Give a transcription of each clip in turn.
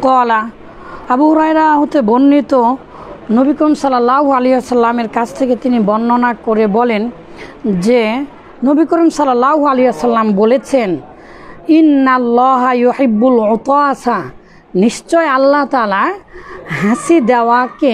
কলা, আবু হুরায়রা হতে বর্ণিত নবী করিম সাল্লাল্লাহু আলাইহি ওয়াসাল্লামের কাছ থেকে তিনি বর্ণনা করে বলেন যে নবী করিম সাল্লাল্লাহু আলাইহি ওয়াসাল্লাম বলেছেন, ইন্নাল্লাহা ইউহিব্বুল উতাসা, নিশ্চয় আল্লাহ তাআলা হাসি দেওয়াকে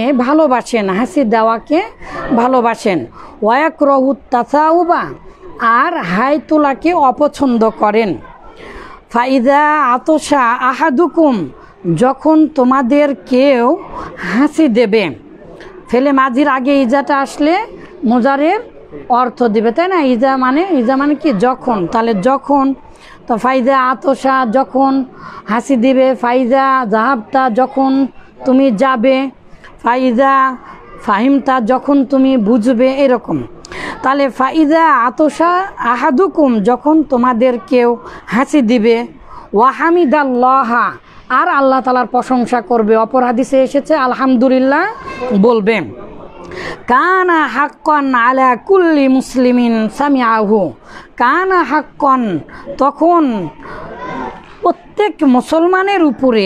ভালোবাসেন, ওয়ায়াকরাহুত তাসাউবা, আর হাই তোলাকে অপছন্দ করেন। ফাইদা আতশা আহাদুকুম, যখন তোমাদের কেউ হাসি দেবে, ফেলে মাঝির আগে ইজাটা আসলে মোজারের অর্থ দিবে, তাই না? ইজা মানে কি? যখন। তাহলে যখন, তো ফাইদা আতশা যখন হাসি দিবে, ফাইদা জাহাবতা যখন তুমি যাবে, ফাইদা ফাহিমতা যখন তুমি বুঝবে, এরকম। তাহলে ফাইদা আতশা আহাদুকুম, যখন তোমাদের কেউ হাসি দিবে, ওয়াহামিদাল্লাহা, আর আল্লাহ তাআলার প্রশংসা করবে। অপর হাদিসে এসেছে আলহামদুলিল্লাহ বলবে। কানা হাক্কান আলা কুল্লি মুসলিমিন সামিআহু, কানা হাক্কান, তখন প্রত্যেক মুসলমানের উপরে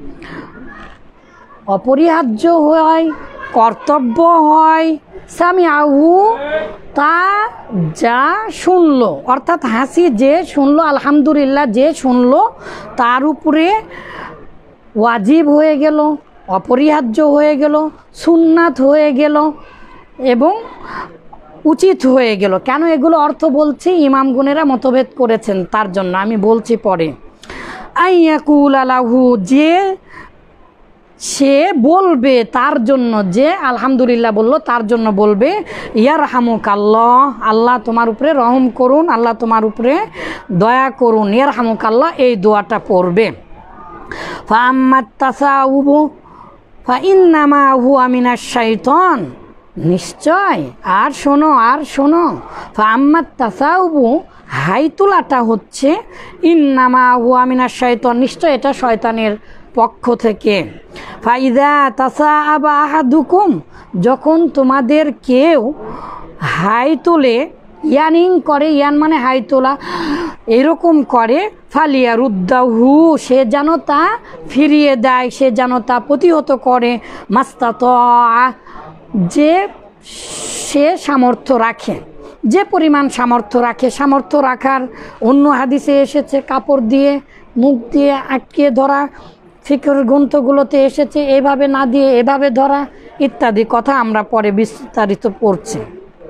অপরিহার্য হয়, কর্তব্য হয়, সামিআহু, তা যা শুনলো, অর্থাৎ হাসি যে শুনলো, আলহামদুলিল্লাহ যে শুনলো, তার উপরে ওয়াজিব হয়ে গেল, অপরিহার্য হয়ে গেল, সুন্নাত হয়ে গেল এবং উচিত হয়ে গেল। কেন এগুলো অর্থ বলছি? ইমামগণেরা মতভেদ করেছেন, তার জন্য আমি বলছি পরে। আইয়াকুল আলাহু, যে সে বলবে তার জন্য, যে আলহামদুলিল্লাহ বলল তার জন্য বলবে, ইয়ারহামুকাল্লাহ, আল্লাহ তোমার উপরে রহম করুন, আল্লাহ তোমার উপরে দয়া করুন, ইয়ারহামুকাল্লাহ, এই দোয়াটা পড়বে। ফাআম্মাত তাসাউবু ফাইন্নামা হুয়া মিনাশ শাইতান, নিশ্চয় আর শোনো, ফাআম্মাত তাসাউবু, হাই তোলাটা হচ্ছে, ইন্নামা হুয়া মিনাশ শাইতান, নিশ্চয় এটা শয়তানের পক্ষ থেকে। ফাইদা তাসাআবা আহাদুকুম, যখন তোমাদের কেউ হাই তোলে, ইয়ানিং করে, ইয়ান মানে হাই তোলা, এরকম করে, ফালিয়া রুদ্দাহু, সে যেন তা ফিরিয়ে দেয়, সে যেন তা প্রতিহত করে, মাস্তাতা, যে সে সামর্থ্য রাখে, যে পরিমাণ সামর্থ্য রাখে। সামর্থ্য রাখার অন্য হাদিসে এসেছে কাপড় দিয়ে মুখ দিয়ে আটকে ধরা, ফিকর গ্রন্থগুলোতে এসেছে এভাবে না দিয়ে এভাবে ধরা, ইত্যাদি কথা আমরা পরে বিস্তারিত পড়ছি।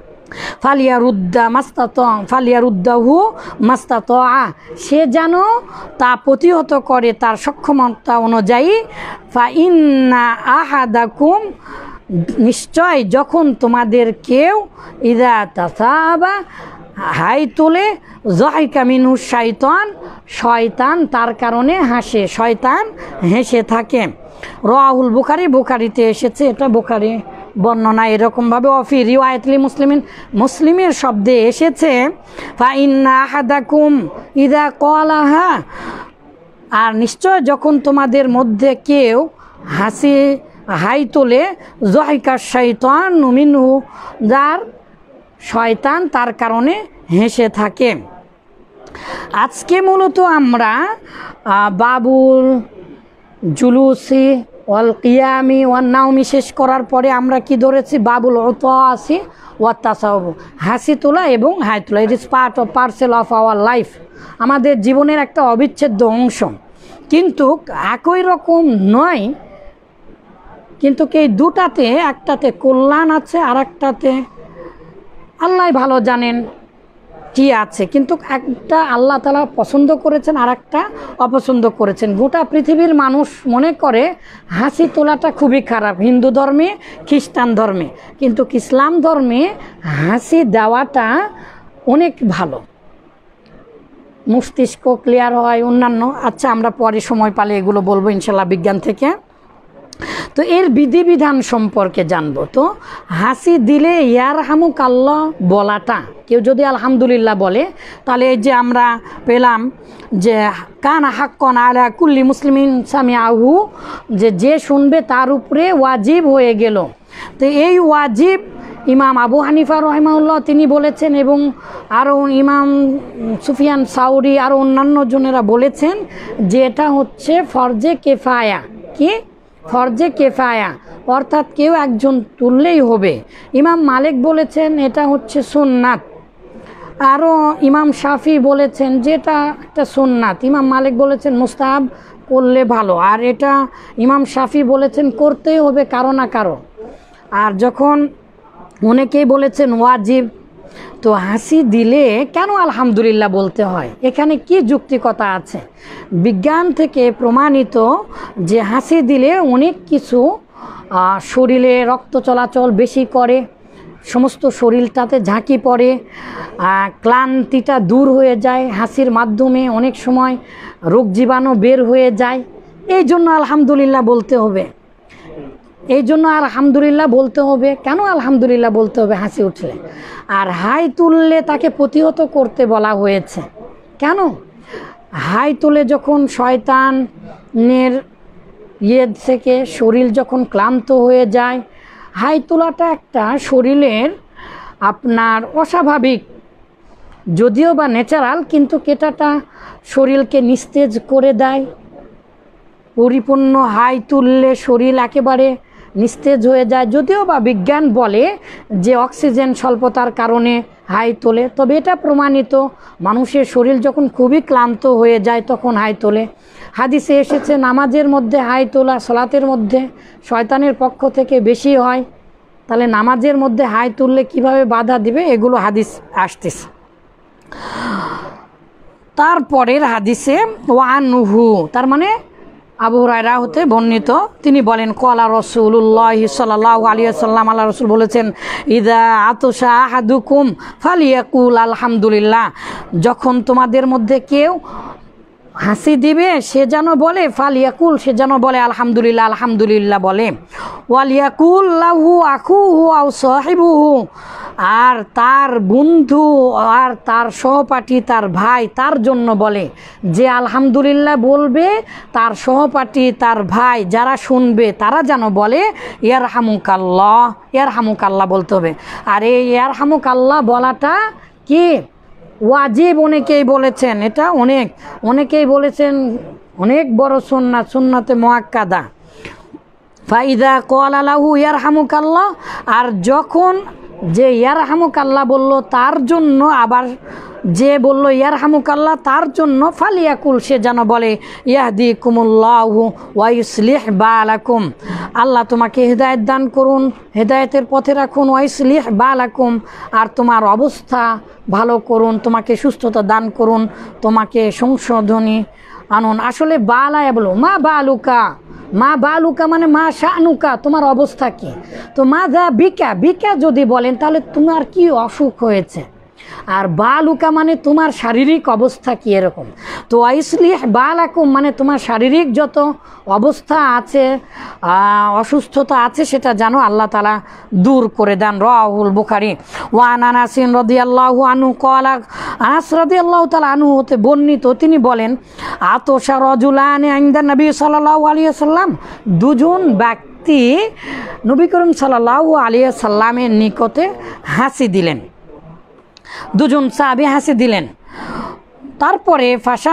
ফালিয়ারুদ্দাহু মাস্তাতা, সে যেন তা প্রতিহত করে তার সক্ষমতা অনুযায়ী। ফাইন্না আহাদাকুম, নিশ্চয় যখন তোমাদের কেউ ইদা তাসাবা, হাই তোলে, যাহিকা মিনহু শাইতান, শয়তান তার কারণে হাসে, শয়তান হেসে থাকে। রাহুল বুখারী, বুখারীতে এসেছে, এটা বুখারী বর্ণনা এরকমভাবে। অফি রিওয়ায়াতলি মুসলিমিন, মুসলিমের শব্দে এসেছে, ফাইন্না আহাদাকুম ইদা ক্বালাহা, আর নিশ্চয় যখন তোমাদের মধ্যে কেউ হাই তোলে, যাহিকা শাইতান মিনহু, যার শয়তান তার কারণে হেসে থাকে। আজকে মূলত আমরা বাবুল জুলুসি ওয়াল কিয়ামি ওয়ান নাওমি শেষ করার পরে আমরা কি ধরেছি? বাবুল উতাসি ওয়াত তাসাউব, হাসি তোলা এবং হাই তোলা। It is parcel of our life, আমাদের জীবনের একটা অবিচ্ছেদ্য অংশ, কিন্তু একই রকম নয়। কিন্তু এই দুটাতে, একটাতে কল্যাণ আছে আর একটাতে আল্লাহ ভালো জানেন কি আছে, কিন্তু একটা আল্লাহ তাআলা পছন্দ করেছেন আর একটা অপছন্দ করেছেন। গোটা পৃথিবীর মানুষ মনে করে হাসি তোলাটা খুবই খারাপ, হিন্দু ধর্মে, খ্রিস্টান ধর্মে, কিন্তু ইসলাম ধর্মে হাসি দেওয়াটা অনেক ভালো, মস্তিষ্ক ক্লিয়ার হয়, অন্যান্য। আচ্ছা, আমরা পরে সময় পালে এগুলো বলবো ইনশাল্লাহ বিজ্ঞান থেকে। তো এর বিধিবিধান সম্পর্কে জানবো। তো হাসি দিলে ইয়ারহামুকাল্লাহ বলাটা, কেউ যদি আলহামদুলিল্লাহ বলে, তাহলে এই যে আমরা পেলাম যে কানা হাক্কান আলা কুল্লি মুসলিমিন সামিআহু, যে শুনবে তার উপরে ওয়াজিব হয়ে গেল। তো এই ওয়াজিব ইমাম আবু হানিফা রহিমাহুল্লাহ তিনি বলেছেন, এবং আরও ইমাম সুফিয়ান সাউরি আরও অন্যান্য জনেরা বলেছেন যে এটা হচ্ছে ফরজে কেফায়া, কি ফরজে কেফায়া, অর্থাৎ কেউ একজন তুললেই হবে। ইমাম মালিক বলেছেন এটা হচ্ছে সুন্নাত, আরও ইমাম শাফি বলেছেন যেটা একটা সুন্নাত, ইমাম মালিক বলেছেন মুস্তাহাব করলে ভালো, আর এটা ইমাম শাফি বলেছেন করতেই হবে কারো না কারো। আর যখন অনেকেই বলেছেন ওয়াজিব, তো হাসি দিলে কেন আলহামদুলিল্লাহ বলতে হয়, এখানে কি যুক্তিকতা আছে? বিজ্ঞান থেকে প্রমাণিত যে হাসি দিলে অনেক কিছু শরীরে রক্ত চলাচল বেশি করে, সমস্ত শরীরটাতে ঝাঁকি পড়ে, ক্লান্তিটা দূর হয়ে যায়, হাসির মাধ্যমে অনেক সময় রোগ জীবাণু বের হয়ে যায়। এই জন্য আলহামদুলিল্লাহ বলতে হবে, এই জন্য আলহামদুলিল্লাহ বলতে হবে। কেন আলহামদুলিল্লাহ বলতে হবে হাসি উঠলে? আর হাই তুললে তাকে প্রতিহত করতে বলা হয়েছে। কেন? হাই তুলে যখন শয়তানের থেকে শরীর যখন ক্লান্ত হয়ে যায়, হাই তোলাটা একটা শরীরের আপনার অস্বাভাবিক, যদিও বা ন্যাচারাল, কিন্তু কেটাটা শরীরকে নিস্তেজ করে দেয়। পরিপূর্ণ হাই তুললে শরীর একেবারে নিস্তেজ হয়ে যায়, যদিও বা বিজ্ঞান বলে যে অক্সিজেন স্বল্পতার কারণে হাই তোলে, তবে এটা প্রমাণিত মানুষের শরীর যখন খুবই ক্লান্ত হয়ে যায় তখন হাই তোলে। হাদিসে এসেছে নামাজের মধ্যে হাই তোলা সালাতের মধ্যে শয়তানের পক্ষ থেকে বেশি হয়, তাহলে নামাজের মধ্যে হাই তুললে কিভাবে বাধা দিবে, এগুলো হাদিস আসতেছে। তারপরের হাদিসে ওয়ানুহু, তার মানে আবু হুরায়রা হতে বর্ণিত, তিনি বলেন ক্বালা রাসূলুল্লাহ সাল্লাল্লাহু আলাইহি ওয়াসাল্লাম, আল্লাহ রাসূল বলেছেন ইযা আতাশা আহাদুকুম ফালিয়াকুল আলহামদুলিল্লাহ, যখন তোমাদের মধ্যে কেউ হাসি দিবে সে যেন বলে ফালিয়াকুল, সে যেন বলে আলহামদুলিল্লাহ, আলহামদুলিল্লাহ বলে। ওয়ালিয়াকুল লাহু আখুহু আও সাহিবুহু, আর তার বন্ধু আর তার সহপাঠী তার ভাই তার জন্য বলে, যে আলহামদুলিল্লাহ বলবে তার সহপাঠী তার ভাই যারা শুনবে তারা যেন বলে ইয়ারহামুকাল্লাহ, ইয়ারহামুকাল্লাহ বলতে হবে। আর এই ইয়ারহামুকাল্লাহ বলাটা কি ওয়াজিব অনেকেই বলেছেন, এটা অনেকেই বলেছেন অনেক বড় সুন্নাত, সুন্নাতে মুআক্কাদা। ফাইদা ক্বালা লাহু ইয়ারহামুকাল্লাহ, আর যখন যে ইয়ারহামুকাল্লাহ বলল তার জন্য, আবার যে বলল ইয়ারহামুকাল্লাহ তার জন্য ফালিয়াকুল, সে যেন বলে ইয়াহদিকুমুল্লাহু ওয়া ইউসলিহ বালাকুম, আল্লাহ তোমাকে হেদায়েত দান করুন, হেদায়েতের পথে রাখুন, ওয়া ইউসলিহ বালাকুম, আর তোমার অবস্থা ভালো করুন, তোমাকে সুস্থতা দান করুন, তোমাকে সংশোধনী আনুন। আসলে বালায়া বলো মা বালুকা, মা বালুকা মানে মা শানুকা, তোমার অবস্থা কি? তো মা যা বিকা, বিকা যদি বলেন তাহলে তোমার কি অসুখ হয়েছে, আর বালুকা মানে তোমার শারীরিক অবস্থা কি এরকম। তো আইসলিহ বালাকুম মানে তোমার শারীরিক যত অবস্থা আছে, অসুস্থতা আছে, সেটা জানো আল্লাহ তাআলা দূর করে দেন। রাহুল বুখারী। ওয়ান আনাস রাদিয়াল্লাহু আনহু ক্বালা, আনাস রাদিয়াল্লাহু তাআলা আনহু হতে বর্ণিত, তিনি বলেন আতশা রাজুলানি ইনদা নবী সাল্লাল্লাহু আলাইহি ওয়াসাল্লাম, দুজন ব্যক্তি নবী করিম সাল্লাল্লাহু আলাইহি ওয়াসাল্লামের নিকটে হাসি দিলেন, দুজন সাহাবী হাসি দিলেন। তারপরে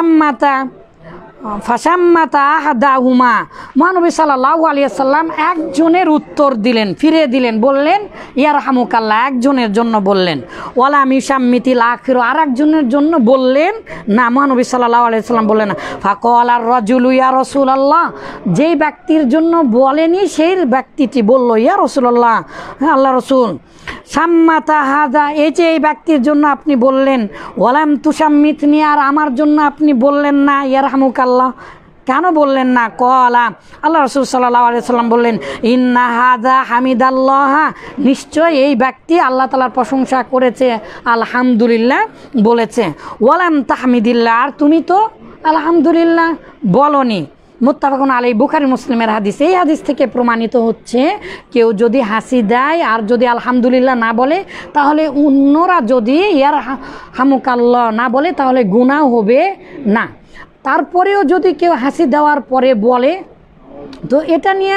ফাসাম্মাতা আহাদাহুমা, মহানবী সাল্লাল্লাহু আলাইহি ওয়াসাল্লাম একজনের উত্তর দিলেন, ফিরে দিলেন, বললেন ইয়ারহামুকাল্লাহ, একজনের জন্য বললেন। ওয়ালাম ইউসাম্মিতিল আখির, আর একজনের জন্য বললেন না, মহানবী সাল্লাল্লাহু আলাইহি ওয়াসাল্লাম বললেন না। ফাকালার রাজুলু ইয়া রাসূলুল্লাহ, যেই ব্যক্তির জন্য বলেনি সেই ব্যক্তিটি বলল ইয়া রাসূলুল্লাহ, হ্যাঁ আল্লাহ রাসূল, সাম্মাতা হাদা, এই যে এই ব্যক্তির জন্য আপনি বললেন, ওয়ালাম তুসাম্মিতনি, আর আমার জন্য আপনি বললেন না ইয়ারহামুকাল্লাহ, কেন বললেন না? কলা, আল্লাহ রাসূল সাল্লাল্লাহু আলাইহি ওয়াসাল্লাম বললেন ইন্না হাদা হামিদাল্লাহ, নিশ্চয় এই ব্যক্তি আল্লাহ তাআলার প্রশংসা করেছে, আলহামদুলিল্লাহ বলেছে। ওয়ালাম তাহমিদিল্লাহ, আর তুমি তো আলহামদুলিল্লাহ বলনি। মুত্তাফাকুন আলাইহি, বুখারী মুসলিমের হাদিস। এই হাদিস থেকে প্রমাণিত হচ্ছে কেউ যদি হাসি দেয় আর যদি আলহামদুলিল্লাহ না বলে, তাহলে অন্যরা যদি ইয়ারহামুকাল্লাহ না বলে তাহলে গুনাহ হবে না। তারপরেও যদি কেউ হাসি দেওয়ার পরে বলে, তো এটা নিয়ে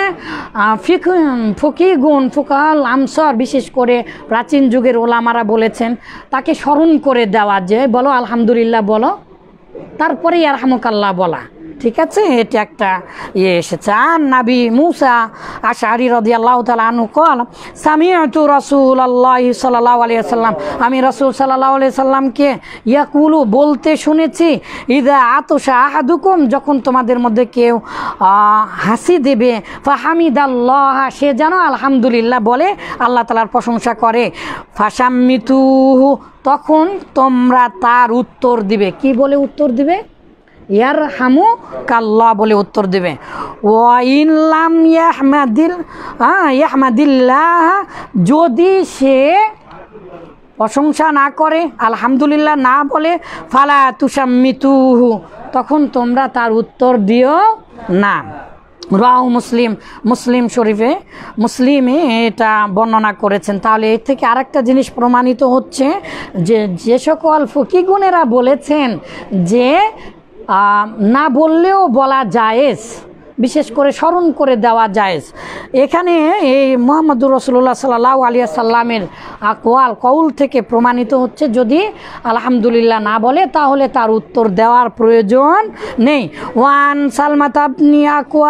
ফুকাহাল আমসার, বিশেষ করে প্রাচীন যুগের ওলামারা বলেছেন তাকে স্মরণ করে দেওয়া, যে বলো আলহামদুলিল্লাহ বলো, তারপরে ইয়ারহামুকাল্লাহ বলা, ঠিক আছে, এটা একটা এসেছে। আর নবী মুসা আশআরী রাদিয়াল্লাহু তাআলা আনহু قال সামি'তু রাসূলুল্লাহ সাল্লাল্লাহু আলাইহি ওয়াসাল্লাম, আমি রাসূল সাল্লাল্লাহু আলাইহি সাল্লামকে ইয়াকুলু বলতে শুনেছি, ইযা আতাশা আহাদুকুম, যখন তোমাদের মধ্যে কেউ হাসি দেবে, ফাহামিদাল্লাহ, সে যেন আলহামদুলিল্লাহ বলে, আল্লাহ তাআলার প্রশংসা করে, ফাশাম্মিতুহু, তখন তোমরা তার উত্তর দিবে। কি বলে উত্তর দিবে? ইয়ারহামুকাল্লাহ বলে উত্তর দেবে। ওয়া ইন লাম ইয়াহমাদিল্লাহ, যদি সে প্রশংসা না করে, আলহামদুলিল্লাহ না বলে, ফালা তুসাম্মিতুহু, তখন তোমরা তার উত্তর দিও না। রাওয়াহু মুসলিম, মুসলিম শরীফে মুসলিমে এটা বর্ণনা করেছেন। তাহলে এর থেকে আরেকটা জিনিস প্রমাণিত হচ্ছে যে সকল ফকিগুনেরা বলেছেন যে না বললেও বলা জায়েজ, বিশেষ করে স্মরণ করে দেওয়া জায়েজ। এখানে এই মুহাম্মদুর রাসূলুল্লাহ সাল্লাল্লাহু আলাইহি সাল্লামের আকওয়াল কওল থেকে প্রমাণিত হচ্ছে যদি আলহামদুলিল্লাহ না বলে তাহলে তার উত্তর দেওয়ার প্রয়োজন নেই। ওয়ান সালমা ইবনে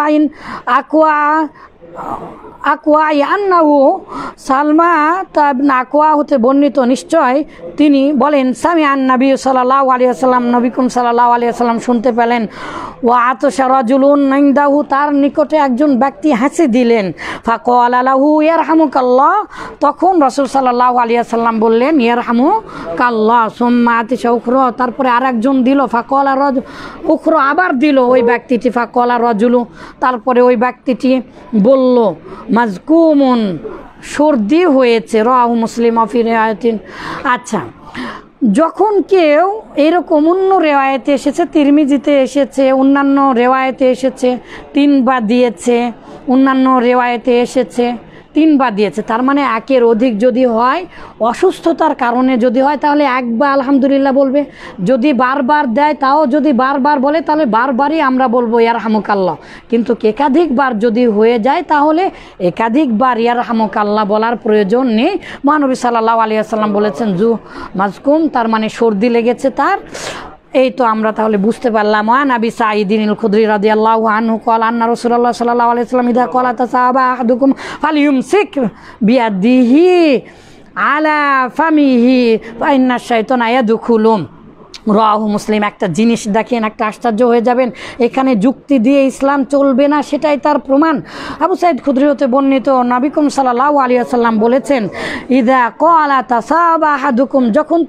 আকওয়া আন্নাহু, সালমা ইবনে আকওয়া হতে বর্ণিত, নিশ্চয় তিনি বলেন, সামিআন নবী সাল্লাল্লাহু আলাইহি ওয়াসাল্লাম, নবী করিম সাল্লাল্লাহু আলাইহি ওয়াসাল্লাম শুনতে পেলেন, ওয়া আতাশা রাজুলুন ইনদাহু, তার নিকটে একজন ব্যক্তি হাসি দিলেন, ফাকালা লাহু ইয়ারহামুকাল্লাহ, তখন রাসূল সাল্লাল্লাহু আলাইহি ওয়াসাল্লাম বললেন ইয়ারহামুকাল্লাহ, সুম্মা আতাশা উখরা, তারপরে আরেকজন দিল, ফাকালা রাজুল উখরা, আবার দিল ওই ব্যক্তিটি, ফাকালা রাজুলু, তারপরে ওই ব্যক্তিটি বলল মাজকুমুন, সর্দি হয়েছে। রাওয়াহু মুসলিম ফি রিওয়ায়াতিন। আচ্ছা, যখন কেউ এরকম অন্য রেওয়ায়েতে এসেছে, তিরমিজিতে এসেছে, অন্যান্য রেওয়ায়েতে এসেছে 3 বার দিয়েছে, অন্যান্য রেওয়ায়েতে এসেছে 3 বার দিয়েছে, তার মানে একের অধিক যদি হয়, অসুস্থতার কারণে যদি হয়, তাহলে একবার আলহামদুলিল্লাহ বলবে। যদি বারবার দেয়, তাও যদি বারবার বলে, তাহলে বারবারই আমরা বলবো ইয়ারহামুকাল্লাহ। কিন্তু একাধিকবার যদি হয়ে যায়, তাহলে একাধিকবার ইয়ারহামুকাল্লাহ বলার প্রয়োজন নেই। মহানবী সাল্লাল্লাহু আলাইহি ওয়াসাল্লাম বলেছেন জু মাজকুম, তার মানে সর্দি লেগেছে তার। এই তো আমরা তাহলে বুঝতে পারলাম। ওয়ান আবি সাঈদিন আল খুদরি রাদিয়াল্লাহু আনহু ক্বালা আন্না রাসূলুল্লাহ সাল্লাল্লাহু আলাইহি ওয়াসাল্লাম ইযা ক্বালা তাসাবা আহাদুকুম ফালইউমসিক বিয়াদিহি আলা ফামিহি ফা ইন্না শাইতানা ইয়াদখুলু। রাওয়াহু মুসলিম। একটা জিনিস দেখেন, একটা আশ্চর্য হয়ে যাবেন, এখানে যুক্তি দিয়ে ইসলাম চলবে না, সেটাই তার প্রমাণ। আবু সাঈদ খুদরি হতে বর্ণিত, নবী করিম সাল্লাল্লাহু আলাইহি ওয়াসাল্লাম বলেছেন, ইযা ক্বালা তাসাবা আহাদুকুম, যখন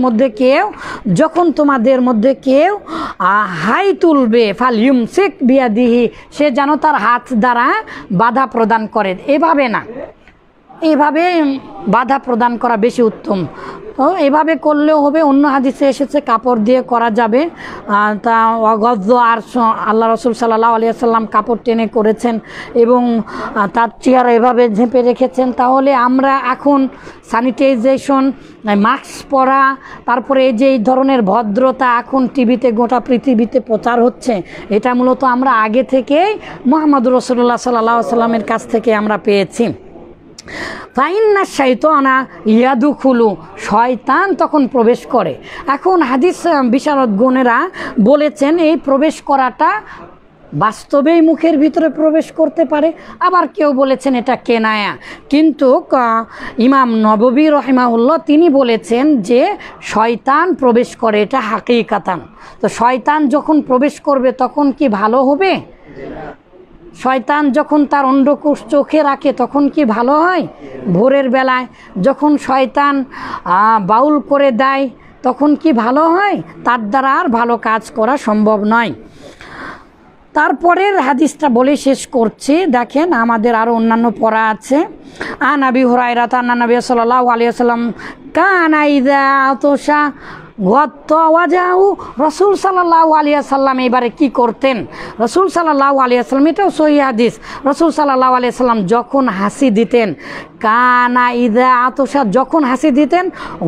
তোমাদের মধ্যে কেউ হাই তুলবে, ফালইউমসিক বিয়াদিহি, সে যেন তার হাত দ্বারা বাধা প্রদান করে। এভাবে না, এইভাবে বাধা প্রদান করা বেশি উত্তম। এভাবে করলেও হবে। অন্য হাদিসে এসেছে কাপড় দিয়ে করা যাবে, তা অগজ্জ, আর আল্লাহ রসুল সাল্লাল্লাহু আলাইহি ওয়াসাল্লাম কাপড় টেনে করেছেন এবং তার চেহারা এভাবে ঝেঁপে রেখেছেন। তাহলে আমরা এখন স্যানিটাইজেশন, মাস্ক পরা, তারপরে এই যে এই ধরনের ভদ্রতা এখন টিভিতে, গোটা পৃথিবীতে প্রচার হচ্ছে, এটা মূলত আমরা আগে থেকেই মুহাম্মদুর রাসূলুল্লাহ সাল্লাল্লাহু আলাইহি ওয়াসাল্লামের কাছ থেকে আমরা পেয়েছি। ফাইন্না শাইতানা ইয়াদখুলু, শয়তান তখন প্রবেশ করে। এখন হাদিস বিশারদগণেরা বলেছেন এই প্রবেশ করাটা বাস্তবেই মুখের ভিতরে প্রবেশ করতে পারে, আবার কেউ বলেছেন এটা কেনায়া। কিন্তু ইমাম নববী রাহিমাহুল্লাহ তিনি বলেছেন যে শয়তান প্রবেশ করে, এটা হাকিকাতান। তো শয়তান যখন প্রবেশ করবে তখন কি ভালো হবে? শয়তান যখন তার অন্ডকোষ চোখে রাখে তখন কি ভালো হয়? ভোরের বেলায় যখন শয়তান বাউল করে দেয় তখন কি ভালো হয়? তার দ্বারা আর ভালো কাজ করা সম্ভব নয়। তারপরের হাদিসটা বলে শেষ করছি। দেখেন, আমাদের আরও অন্যান্য পড়া আছে। আন আবি হুরায়রা আন্না নবী সাল্লাল্লাহু আলাইহি ওয়াসাল্লাম কানা ইযা আতাশা ওয়াজাহু, রাসূল সাল্লাল্লাহু আলাইহি ওয়াসাল্লাম এবারে কি করতেন? রাসূল সাল্লাল্লাহু আলাইহি ওয়াসাল্লাম, এটাও সহিহ হাদিস, রাসূল সাল্লাল্লাহু আলাইহি ওয়াসাল্লাম যখন হাসি দিতেন, কানা ইযা আতাশা, যখন হাসি দিতেন,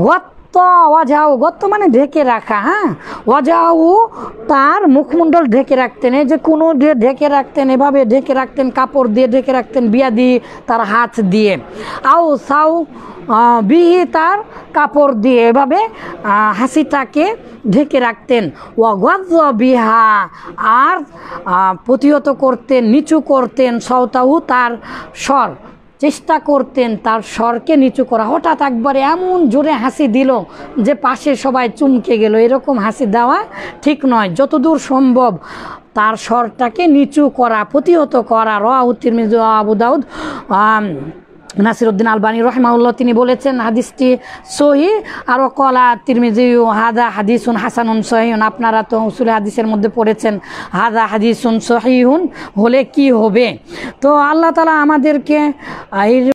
ওয়াজাউ, গত্ত মানে ঢেকে রাখা, হ্যাঁ, ওয়াজাউ তার মুখমণ্ডল ঢেকে রাখতেন, এই যে কোনো দিয়ে ঢেকে রাখতেন, এভাবে ঢেকে রাখতেন, কাপড় দিয়ে ঢেকে রাখতেন, বিয়াদি তার হাত দিয়ে, আও সাউ বিহি তার কাপড় দিয়ে, এভাবে হাসিটাকে ঢেকে রাখতেন। ওয়াগয বিহা, আর প্রতিহত করতেন, নিচু করতেন, সওতাহু তার স্বর, চেষ্টা করতেন তার স্বরকে নিচু করা। হঠাৎ একবারে এমন জোরে হাসি দিল যে পাশে সবাই চমকে গেল, এরকম হাসি দেওয়া ঠিক নয়। যতদূর সম্ভব তার স্বরটাকে নিচু করা, প্রতিহত করা। রাওয়াহু তিরমিজি ওয়া আবু দাউদ। নাসিরউদ্দিন আলবানী রাহিমাহুল্লাহ তিনি বলেছেন হাদিসটি সহিহ। আর কলা তিরমিজি হাদা হাদিসুন হাসানুন সহিহুন, আপনারা তো উসুলে হাদিসের মধ্যে পড়েছেন হাদা হাদিসুন সহিহুন হলে কি হবে। তো আল্লাহ তাআলা আমাদেরকে এই